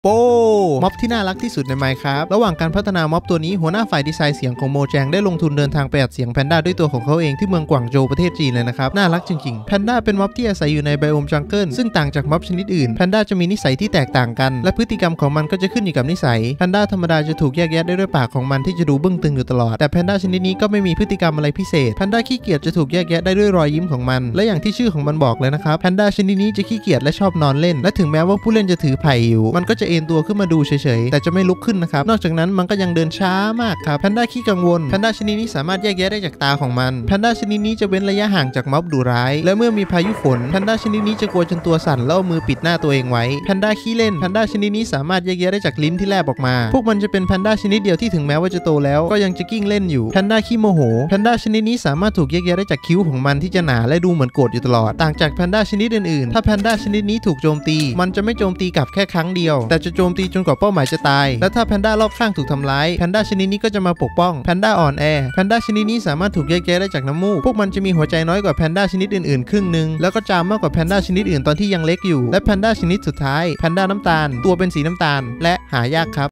โป้ม็อบที่น่ารักที่สุดใน Minecraft ระหว่างการพัฒนาม็อบตัวนี้หัวหน้าฝ่ายดีไซน์เสียงของโมแจงได้ลงทุนเดินทางไปอัดเสียงแพนด้าด้วยตัวของเขาเองที่เมืองกวางโจวประเทศจีนเลยนะครับน่ารักจริงๆแพนด้าเป็นม็อบที่อาศัยอยู่ในไบโอมจังเกิลซึ่งต่างจากม็อบชนิดอื่นแพนด้าจะมีนิสัยที่แตกต่างกันและพฤติกรรมของมันก็จะขึ้นอยู่กับนิสัยแพนด้าธรรมดาจะถูกแยกแยะได้ด้วยปากของมันที่จะดูบึ้งตึงอยู่ตลอดแต่แพนด้าชนิดนี้ก็ไม่มีพฤติกรรมอะไรพิเศษแพนด้าขี้เกียจจะถูกแยกแยะได้ด้วยรอยยิ้มของมันและอย่างที่ชื่อของมันบอกเลยนะครับแพนด้าชนิดนี้จะขี้เกียจและชอบนอนเล่นและถึงแม้ว่าผู้เล่นจะถือไผ่อยู่มันก็จะเอนตัวขึ้นมาดูเฉยๆแต่จะไม่ลุกขึ้นนะครับนอกจากนั้นมันก็ยังเดินช้ามากครับแพนด้าขี้กังวลแพนด้าชนิดนี้สามารถแยกแยะได้จากตาของมันแพนด้าชนิดนี้จะเว้นระยะห่างจากม็อบดุร้ายและเมื่อมีพายุฝนแพนด้าชนิดนี้จะกลัวจนตัวสั่นแล้วเอามือปิดหน้าตัวเองไว้แพนด้าขี้เล่นแพนด้าชนิดนี้สามารถแยกแยะได้จากลิ้นที่แลบออกมาพวกมันจะเป็นแพนด้าชนิดเดียวที่ถึงแม้ว่าจะโตแล้วก็ยังจะกิ้งเล่นอยู่แพนด้าขี้โมโหแพนด้าชนิดนี้สามารถถูกแยกแยะได้จากคิ้วของมันที่จะหนาและดูเหมือนโกรธอยู่ตลอดต่างจากแพนด้าชนิดอื่นๆถ้าแพนด้าชนิดนี้ถูกโจมตีมันจะไม่โจมตีกลับแค่ครั้งเดียวแต่จะโจมตีจนกว่าเป้าหมายจะตายและถ้าแพนด้ารอบข้างถูกทำร้ายแพนด้าชนิดนี้ก็จะมาปกป้องแพนด้าอ่อนแอแพนด้าชนิดนี้สามารถถูกแยกแยะได้จากน้ำมูกพวกมันจะมีหัวใจน้อยกว่าแพนด้าชนิดอื่นๆครึ่งนึงแล้วก็จามมากกว่าแพนด้าชนิดอื่นตอนที่ยังเล็กอยู่และแพนด้าชนิดสุดท้ายแพนด้าน้ำตาลตัวเป็นสีน้ำตาลและหายากครับ